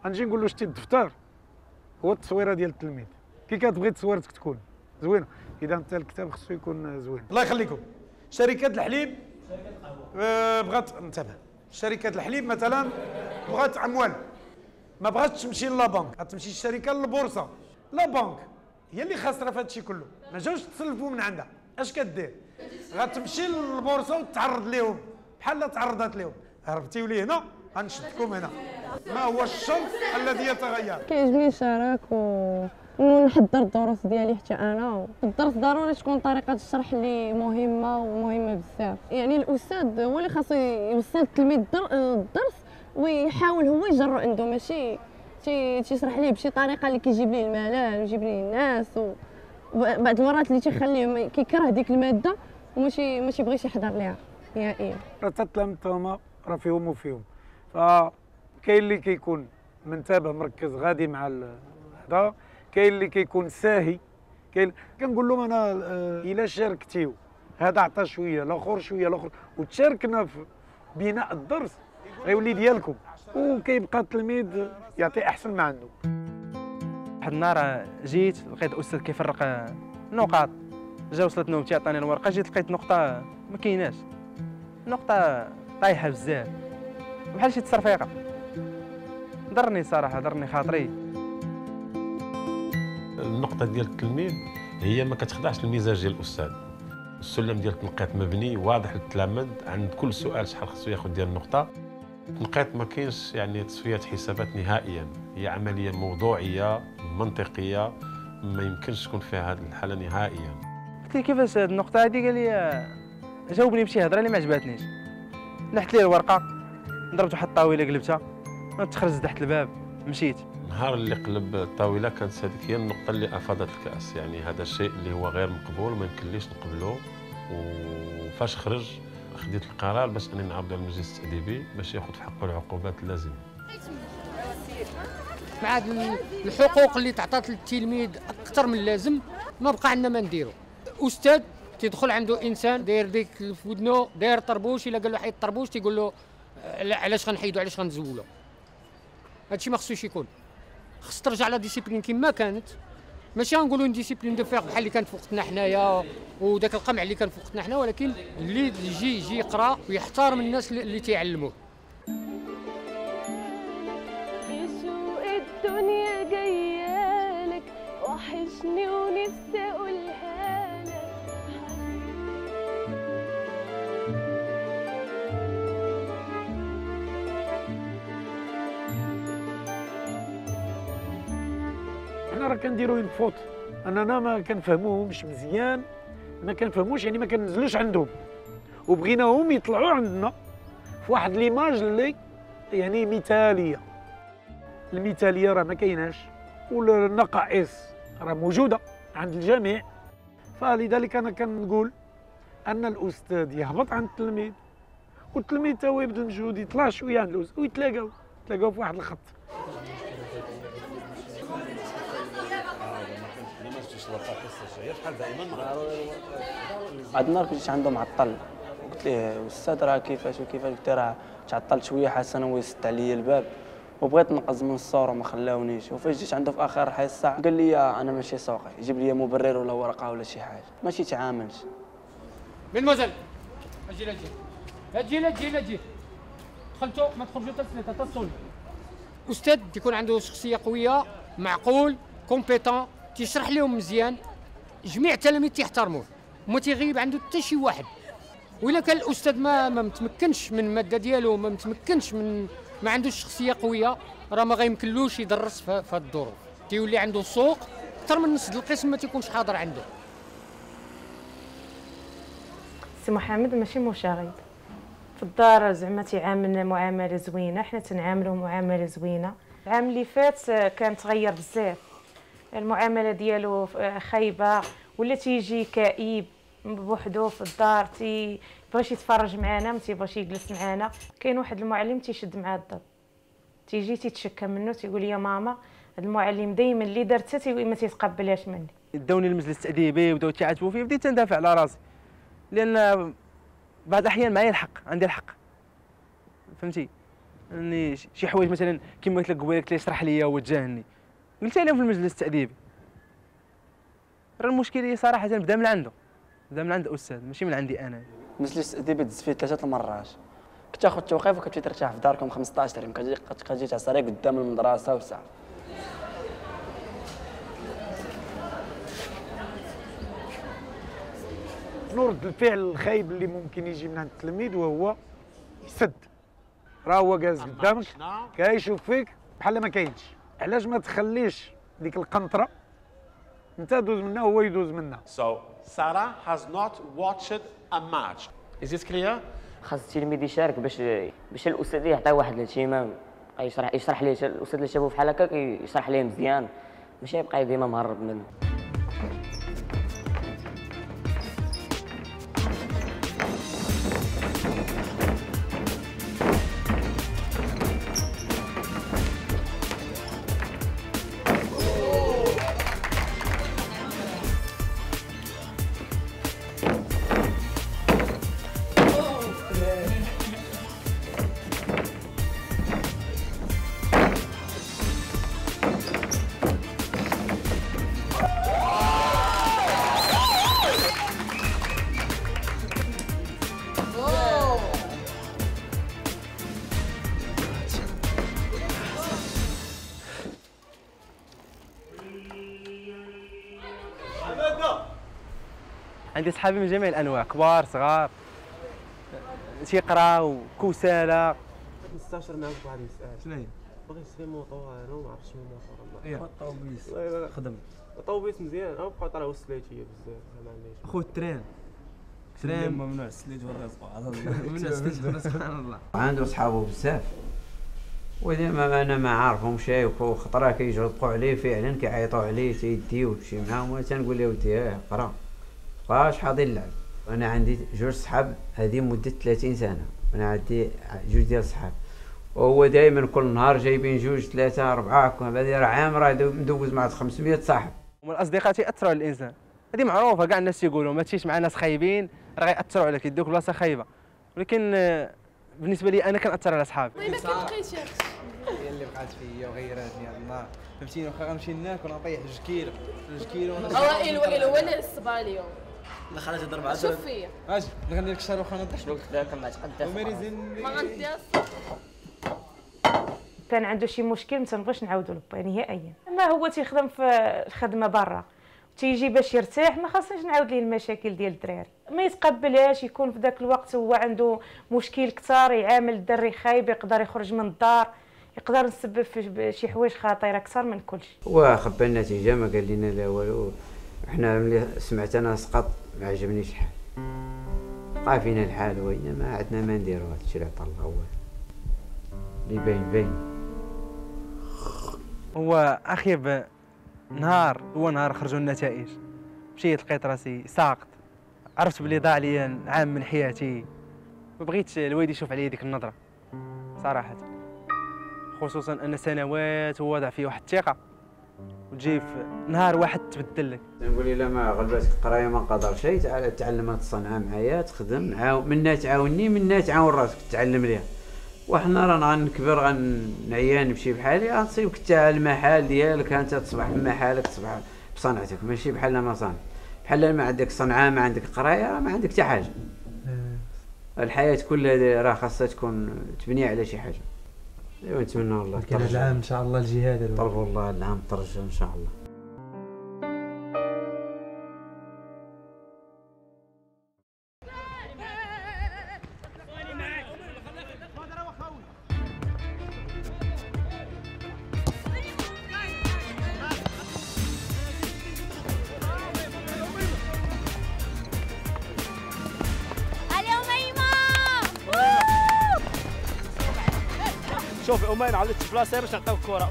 غنجي نقول له شتي الدفتر هو التصويره ديال التلميذ، كي كتبغي تصويرتك تكون زوينه، اذا انت الكتاب خصو يكون زوين. الله يخليكم. شركه الحليب آه بغات انتبه، شركه الحليب مثلا بغات اموال، ما بغاتش تمشي لا بنك، غتمشي الشركه للبورصه. لا بنك هي اللي خاسره في هذا الشيء كله، ما جاوش تسلفوا من عندها، اش كدير؟ غتمشي للبورصه وتعرض لهم بحال تعرضت لهم، هربتيو لي هنا غنشدكم هنا. ما هو الشرط الذي يتغير؟ كيعجبني نشارك و ونحضر الدروس ديالي حتى انا. الدرس ضروري تكون طريقه الشرح اللي مهمه ومهمه بزاف، يعني الاستاذ هو اللي خاصو يوصل التلميذ الدرس ويحاول هو يجرو عنده، ماشي تيشرح ليه بشي طريقه اللي كيجيب ليه الملل ويجيب ليه الناس، وبعض المرات اللي تيخليه كيكره ديك الماده وماشي ماشي بغيش يحضر ليها نهائيا. راه التلاميذ هما راه فيهم وفيهم، فكاين اللي كيكون منتبه مركز غادي مع هذا، كاين اللي كيكون ساهي، كاين كنقول لهم انا الا شاركتيو هذا عطى شويه الاخر شويه الاخر وتشاركنا في بناء الدرس غيولي ديالكم، وكيبقى التلميذ يعطي احسن ما عنده. واحد النهار جيت لقيت الاستاذ كيفرق نقاط، جا وصلت نوبتي عطاني الورقه، جيت لقيت نقطه ما كايناش، نقطه طايحه بزاف بحال شي تصرفيقه. ضرني صراحه، ضرني خاطري. النقطه ديال التلميذ هي ما كتخدعش المزاج ديال الاستاذ، السلم ديال التنقيط مبني واضح للتلاميذ، عند كل سؤال شحال خصو ياخذ ديال النقطه. التنقيط ما كاينش يعني تصفيات حسابات نهائيا، هي عمليه موضوعيه منطقيه ما يمكنش تكون فيها هذه الحاله نهائيا. قلت لي كيفاش هذه النقطه هذه؟ قال لي جاوبني بشي هضره اللي ما عجبتنيش. نحت ليه الورقه، ضربت واحد الطاوله قلبتها، تخرجت تحت الباب مشيت. النهار اللي قلب الطاوله كانت هذيك هي النقطه اللي افاضت الكاس، يعني هذا الشيء اللي هو غير مقبول ما يمكنليش نقبلوه. وفاش خرج خديت القرار باش انني نعرضو على المجلس التاديبي باش ياخذ في حقه العقوبات اللازمه. مع الحقوق اللي تعطات للتلميذ اكثر من اللازم ما بقى عندنا ما نديرو. استاذ تيدخل عنده انسان داير ديك في ودنو داير طربوش، الا قال له حيد الطربوش تيقول له علاش غنحيدو علاش غنزولو. هادشي ما خصوش يكون، خص ترجع لا ديسيبلين كما كانت، ماشي غنقولوا ديسيبلين دو فيغ بحال اللي كان في وقتنا حنايا وداك القمع اللي كان في وقتنا حنا، ولكن اللي يجي يجي يقرا ويحترم الناس اللي تيعلموه. بشوق الدنيا جايالك وحشني ونفسي اقولها لك. حنا راه كنديروا اون فوت، اننا ما كنفهموهمش مزيان، ما كنفهموش يعني ما كننزلوش عندهم، وبغيناهم يطلعوا عندنا في واحد ليماج اللي يعني مثاليه. المثاليه راه ما كايناش، والنقائص راه موجوده عند الجميع. فلذلك انا كنقول ان الاستاذ يهبط عند التلميذ، والتلميذ تا هو يبذل مجهود يطلع شويه عند الاستاذ ويتلاقاو يتلاقاو في واحد الخط. بعد النهار كنت عنده معطل، قلت ليه استاذ راه كيفاش وكيفاش، قلت له راه تعطلت شويه حسن هو يسد عليا الباب وبغيت نقز من الصور وما خلاونيش، وفاش جيت عنده في اخر الحصه قال لي انا ماشي سوقي، يجيب لي مبرر ولا ورقه ولا شي حاجه، ماشي تعاملش. مدموزيل اجي لا اجي اجي لا اجي لا اجي دخلتوا ما تخرجوا حتى السنه حتى الصول. استاذ تكون عنده شخصيه قويه، معقول، كومبيتون، تيشرح لهم مزيان، جميع التلاميذ تيحترموه وما تيغيب عنده حتى شي واحد. وإلا كان الاستاذ ما ما متمكنش من الماده ديالو، ما متمكنش من ما عندوش شخصيه قويه، راه ما غيمكنلوش يدرس في هذه الظروف، تيولي عنده سوق اكثر من نص القسم ما تيكونش حاضر عنده. سي محمد ماشي مشاغب في الدار، زعما تيعاملنا معامله زوينه، حنا تنعاملوه معامله زوينه. العام اللي فات كان تغير بزاف، المعامله ديالو خايبه، ولا تيجي كئيب بوحدو في الدار، تي بغاش يتفرج معنا، ما تيبغاش يجلس معنا. كاين واحد المعلم تيشد معاه الضد، تيجي تيتشكى منه، تيقول يا ماما هذا المعلم دائما اللي درتها ما تيتقبلهاش مني. داوني المجلس التاديبي وبداو تيعاتبوا فيه، بديت ندافع على راسي، لان بعض الاحيان معايا الحق، عندي الحق، فهمتي؟ يعني شي حوايج مثلا كما قلت لك قبيله قلت لي اشرح لي وجهني، قلت لهم في المجلس التاديبي. راه المشكل هي صراحه بدا من عنده، بدا من عند الاستاذ ماشي من عندي انا. المجلس التاديبي دزت فيه ثلاثه المرات، كتاخذ توقيف وكتمشي ترتاح في داركم خمسطاش درهم، كتجي تعصري قدام المدرسه وساعه. شنو رد الفعل الخايب اللي ممكن يجي من عند التلميذ وهو يسد؟ راه هو جالس قدامك كيشوف فيك بحال ما كاينش، علاش ما تخليش ديك القنطره انت دوز منها وهو يدوز منها؟ So Sarah has not watched a match. Is this clear? خاص التلميذ يشارك باش باش الاستاذ يعطيه واحد الاهتمام، يشرح يشرح ليه الاستاذ اللي شافو بحال هكاك يشرح ليه مزيان، ماشي يبقى ديما مهرب منه. عندي صحابي من جميع الانواع، كبار صغار، تيقراو كوساله. نستشر معاك بواحد السؤال. شنو هي؟ باغي نشري موطو انا وما عرفتش شنو موطو والله. الطوبيس. لا لا خدم. الطوبيس مزيان، او بقاو طالعوا السليتيه بزاف ما عنديش. اخو الترين. الترين ممنوع السليت والراس سبحان الله. ممنوع السليت والراس سبحان الله. عنده صحابه بزاف. وديما انا ما عارفهمش، وخطره كيجرقوا عليه فعلا كيعيطوا عليه تيديو وتمشي معاهم، تنقول له ودي قرا باش حاضي اللعب. انا عندي جوج صحاب هذه مده ثلاثين سنه، انا عندي جوج ديال الصحاب، وهو دائما كل نهار جايبين جوج ثلاثه اربعه، هذا راه عام راه مدوز مع خمسمية صاحب. هما الاصدقاء تيأثروا على الانسان، هذه معروفه كاع الناس تيقولوا ما تمشيش مع ناس خايبين راه غيأثروا عليك، يدوك بلاصه خايبه، ولكن بالنسبه لي انا كنأثر على صحابي. ما كتبقيتش هي اللي بقات فيا وغيراتني هاد النهار، فهمتيني؟ واخا غنمشي ناكل غنطيح جوج كيلو جوج كيلو وانا وائل وائل هو اللي صبا اليوم. لا خرجت ضرب عاد. شوف فيا اجي نغني لك الشهر واخا نضحك. شنو كذا كان معتقد ما غندير. كان عنده شي مشكل ما تنبغيش نعاودو له نهائيا، ما هو تيخدم في الخدمه برا تيجي باش يرتاح، ما خاصنيش نعاود ليه المشاكل ديال الدراري، ما يتقبلهاش. يكون في ذاك الوقت هو عنده مشكل كثار، يعامل الدري خايب، يقدر يخرج من الدار، يقدر نسبب في شي حوايج خطيره اكثر من كل شيء. هو خبى النتيجه ما قال لنا لا والو، حنا ملي سمعت انا سقط ما عجبنيش الحال، بقى فينا الحال وين ما عندنا ما نديرو، هذا الشيء اللي عطا الله هو اللي باين باين. هو اخيب نهار هو نهار خرجوا النتائج، مشيت لقيت راسي ساقط، عرفت بلي ضاع لي عام من حياتي، ما بغيتش الوالد يشوف عليا ديك النظره صراحه، خصوصا ان سنوات هو وضع فيه واحد الثقه وتجي في نهار واحد تبدل لك. نقول الا ما غلباتك القرايه ما نقدر شيء، تعال تعلم هاد الصنعه معايا، تخدم عاون منا تعاوني منا تعاون راسك تعلم ليها، وحنا رانا غنكبر غنعيا نمشي بحالي، غتصيبك حتى المحل ديالك انت تصبح بمحلك تصبح بصنعتك، ماشي بحال ما صنع بحال ما عندك صنعه ما عندك قرايه راه ما عندك حتى حاجه. الحياه كلها راه خاصها تكون تبني على شي حاجه. ايوا نتمنى والله كان هذا العام ان شاء الله الجهاد طلبوا الله العام ترجع ان شاء الله. شوفي أميمة عاودت في بلاصة باش نعطيوك الكرة.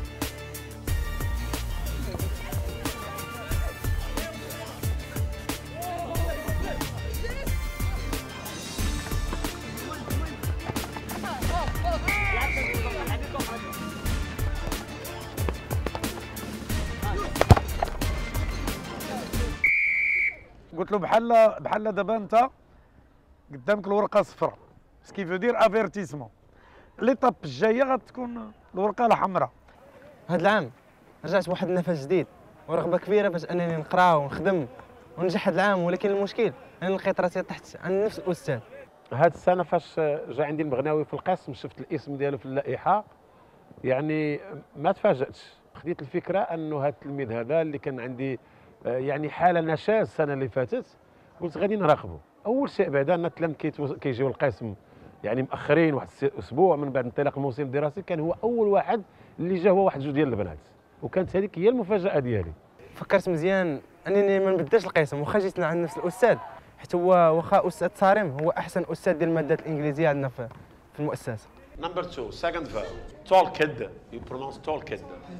قلت له بحال بحال دابا انت قدامك الورقه صفراء، سكي فو دير افيرتيسمون، ليطاب الجايه غتكون الورقه الحمراء. هذا العام رجعت بواحد النفس جديد ورغبه كبيره باش انني نقرا ونخدم وننجح هذا العام، ولكن المشكل انا لقيت راسي تحت عند نفس الاستاذ. هاد السنه فاش جا عندي المغناوي في القسم شفت الاسم ديالو في اللائحه، يعني ما تفاجاتش، خديت الفكره انه هذا التلميذ هذا اللي كان عندي يعني حاله نشاز السنه اللي فاتت، قلت غادي نراقبه. اول شيء بعد ان التلاميذ كيجيو القسم يعني مأخرين واحد اسبوع من بعد انطلاق الموسم الدراسي، كان هو اول واحد اللي جا هو واحد جوج ديال البنات، وكانت هذيك هي المفاجاه ديالي. فكرت مزيان انني ما نبدلش القسم واخا جيت عند نفس الاستاذ، حيت هو واخا استاذ صارم هو احسن استاذ ديال المادات الانجليزيه عندنا في في المؤسسه. Number two, second verb. Tall kid. You pronounce tall kid.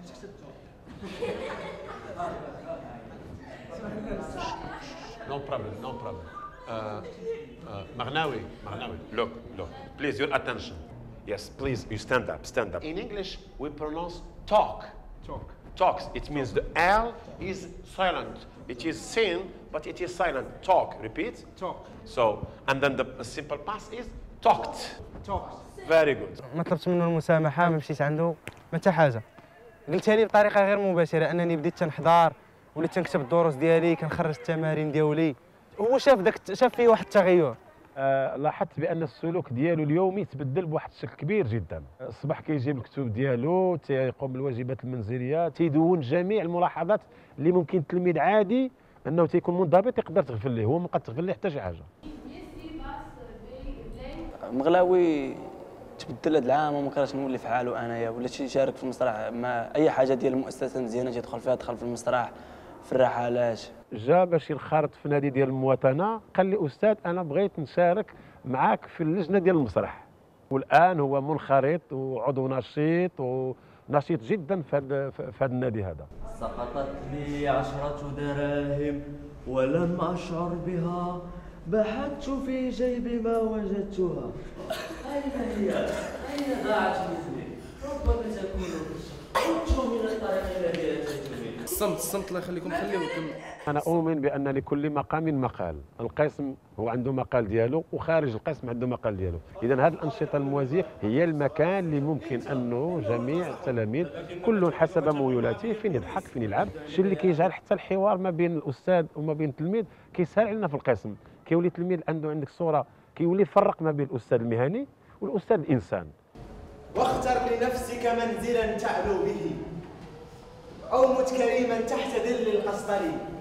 No problem, no problem. Uh, uh, Magnawi, Magnawi, look, look. Please, your attention. Yes, please, you stand up, stand up. In English, we pronounce talk. Talk. Talks. It means the L is silent. It is seen, but it is silent. Talk. Repeat. Talk. So, and then the simple past is talked. Talked. Very good. ما طلبت منه المسامحه، ما مشيت عنده ما حتى حاجه، قلتها لي بطريقه غير مباشره انني بديت تنحضر وليت تنكتب الدروس ديالي، كنخرج التمارين ديالي. هو شاف داك شاف فيه واحد التغير. آه لاحظت بان السلوك ديالو اليومي تبدل بواحد الشكل كبير جدا. الصباح كيجيب الكتب ديالو، تيقوم بالواجبات المنزليه، تيدون جميع الملاحظات اللي ممكن التلميذ عادي انه تيكون منضبط يقدر تغفل ليه، هو ما قد تغفل ليه حتى شي حاجه. مغلاوي تبدل هذا العام وما كرهتش نولي في حاله انايا، ولات تيشارك في المسرح مع اي حاجه ديال المؤسسه مزيانه تيدخل فيها، دخل في المسرح في الرحلات. جا باش ينخرط في نادي ديال المواطنه، قال لي استاذ انا بغيت نشارك معاك في اللجنه ديال المسرح، والان هو منخرط وعضو نشيط ونشيط جدا في هذا في هذا النادي هذا. سقطت لي عشرة دراهم ولم أشعر بها، بحثت في جيبي ما وجدتها. أين هي؟ أين ضاعت مثلي؟ ربما تكون كنت من الطريق الذي أتيت به. الصمت الصمت الله يخليكم، خليهم يكملوا. أنا أؤمن بأن لكل مقام مقال، القسم هو عنده مقال ديالو وخارج القسم عنده مقال ديالو، إذا هذه الأنشطة الموازية هي المكان اللي ممكن أنه جميع التلاميذ كل حسب ميولاته فين يضحك فين يلعب، الشيء اللي كيجعل حتى الحوار ما بين الأستاذ وما بين التلميذ كيسهل علينا في القسم، كيولي التلميذ عنده عندك صورة كيولي يفرق ما بين الأستاذ المهني والأستاذ الإنسان. واختر لنفسك منزلا تعلو به، أو مت كريما تحت ظل القصر.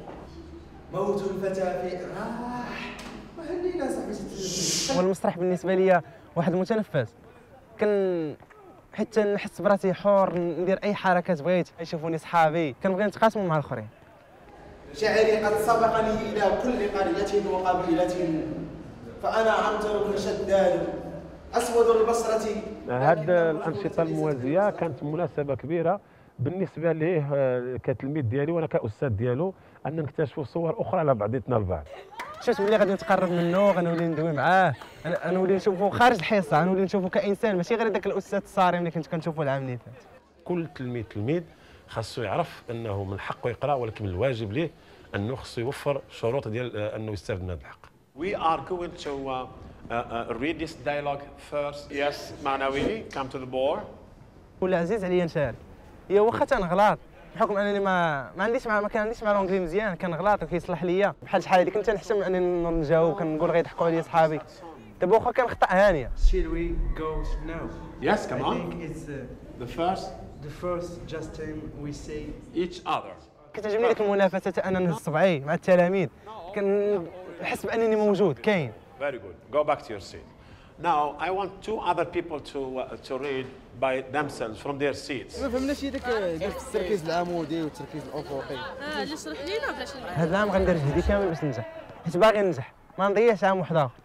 موت الفتى في راح وهنينا صاحبي. والمسرح بالنسبه لي واحد المتنفس، كان حتى نحس براسي حر ندير اي حركات بغيت، يشوفوني صحابي كنبغي نتقاسم مع الاخرين. شعري قد سبقني إلى كل قرية وقبيلة، فأنا عنتر بن شداد أسود البصرة. هذه الأنشطة الموازية كانت مناسبة كبيرة بالنسبة ليه كتلميذ ديالي وأنا كأستاذ ديالو، أن نكتشفوا صور أخرى على بعضياتنا البعض. شفت بلي غادي نتقرب منه، غنولي ندوي معاه، غنولي نشوفو خارج الحصة، غنولي نشوفو كإنسان ماشي غير داك الأستاذ الصارم اللي كنت كنشوفو العام اللي فات. كل تلميذ تلميذ خاصو يعرف أنه من حقه يقرأ، ولكن الواجب ليه أنه خاصو يوفر شروط ديال أنه يستافد من هذا الحق. We are going to uh, uh, uh, read this dialogue first. Yes, Magnawi, come to the board. ولا عزيز عليا نشارك، هي واخا تنغلط بحكم انني ما ما عنديش مع ما كان عنديش مع لونجلي مزيان، كنغلط وكيصلح ليا بحال شحال هذه كنت نحشم انني نجاوب، كنقول غيضحكوا عليا صحابي، دابا واخا كنخطا هانيه. Shall we go now? Yes, come on. I think it's uh, the first. The first just time we say each other. كتعجبني ديك المنافسه، انا نهز صبعي مع التلاميذ كنحس بانني موجود كاين. Very good. Go back to your seat. Now I want two other people to uh, to read by themselves from their seats. ما فهمناش داك داك التركيز العمودي والتركيز الافقي. اه اللي شرح لينا ولا شنو؟ هذا العام غندير جهدي كامل باش ننجح، حيت باغي ننجح ما نضيعش عام واحد اخر.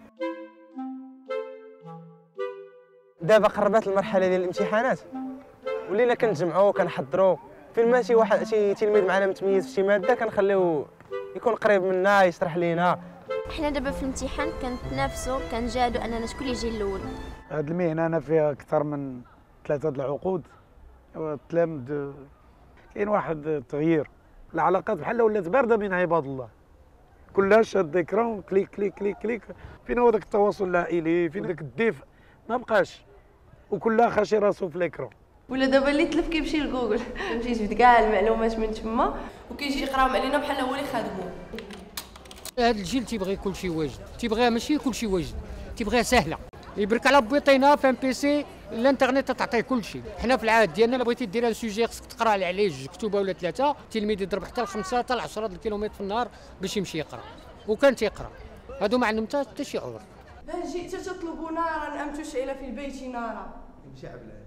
دابا قربات المرحله ديال الامتحانات، ولينا كنتجمعوا كنحضروا، فين ما شي واحد شي تلميذ معنا متميز في شي ماده كنخليوه يكون قريب منا يشرح لينا. احنا دابا في الامتحان كنتنافسوا كنجادوا اننا شكون اللي يجي الاول. هذه المهنه انا فيها اكثر من ثلاثه العقود، التلامذ كاين واحد التغيير، العلاقات بحال ولات بارده بين عباد الله، كلها شاد اكران كليك كليك كليك كليك، فين هو ذاك التواصل العائلي، فين ذاك الدفء ما بقاش. وكلها خاشي راسو في ليكرون. ولا دابا اللي تلف كيمشي لجوجل يمشي يجبد كاع المعلومات من تما وكيجي يقراهم علينا بحال هو اللي خادمو. هذا الجيل تيبغي كلشي واجد، تيبغيها ماشي كلشي واجد، تيبغيها سهله. يبرك على بويطينه في ام بي سي الانترنت تعطيه كلشي. حنا في العهد ديالنا الا بغيتي دير سوجي خصك تقرا عليه جوج كتوبه ولا ثلاثه، التلميذ يضرب حتى لخمسه حتى لعشرة الكيلومتر في النهار باش يمشي يقرا، وكان تيقرا. هادو ما عندهم حتى شي عذر. هل جئت تطلب نارا ام تشعل في البيت نارا؟ مشي عبلها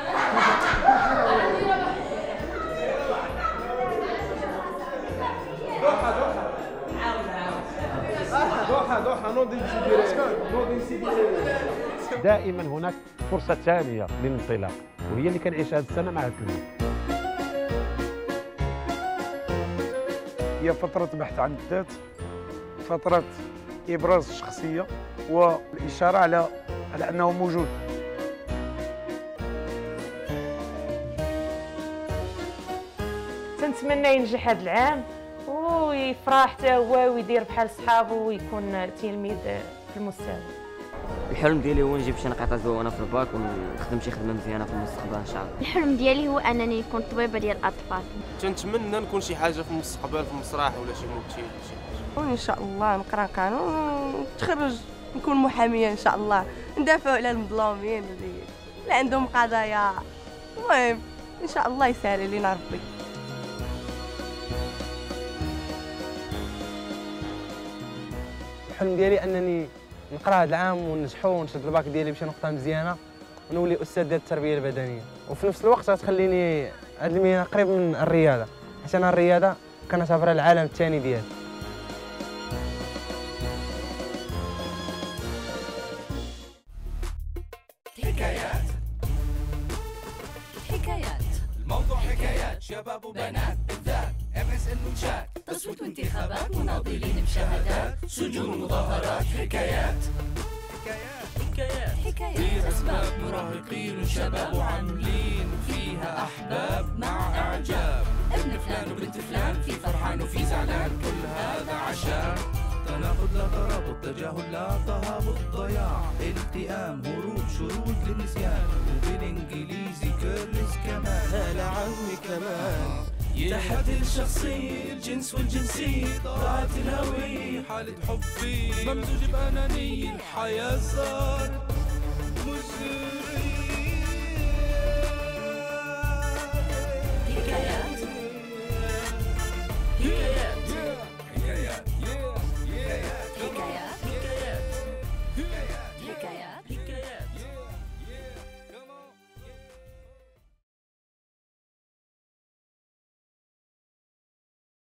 دوحة دوحة نوضي نوضي دائما هناك فرصة ثانية للانطلاق، وهي اللي كنعيشها هذه السنة مع التلميذ. هي فترة بحث عن الذات، فترة إبراز الشخصية والإشارة على على أنه موجود. تنتمنى ينجح هذا العام ويفرح حتى هو ويدير بحال صحابه ويكون تلميذ في المستوى. الحلم ديالي هو نجيب شي نقاط زوينه في الباك ونخدم شي خدمه مزيانه في المستقبل ان شاء الله. الحلم ديالي هو انني نكون طبيبه ديال الاطفال. تنتمنى نكون شي حاجه في المستقبل في المسرح ولا شي ممثل شي حاجه. وان شاء الله نقرا قانون ونتخرج نكون محاميه ان شاء الله، ندافعوا على المظلومين اللي اللي عندهم قضايا. المهم ان شاء الله يسهل لينا ربي. الحلم ديالي انني نقرا هذا العام وننجحو ونشد الباك ديالي بشي نقطه مزيانه ونولي استاذ ديال التربيه البدنيه، وفي نفس الوقت غتخليني هذه المهنه قريب من الرياضه، حيت انا الرياضه كنعتبرها العالم الثاني ديالي. حكايات حكايات الموضوع حكايات شباب وبنات بالذات ام اس ان وشات تصويت وانتخابات مناضلين بشهادات سجون ومظاهرات حكايات حكايات حكايات في اسباب مراهقين وشباب وعاملين فيها احباب مع اعجاب ابن فلان وبنت فلان في فرحان وفي زعلان كل هذا عشان تناقض لا ترابط تجاهل لا تهابط ضياع التئام هروب شرود للنسيان وبالانجليزي كيرلز كمان هلا عمي كمان تحدي الشخصية الجنس والجنسية ضاعت الهوية حالة حب فيه ممزوج بأنانية الحياة صارت مزرية حكايات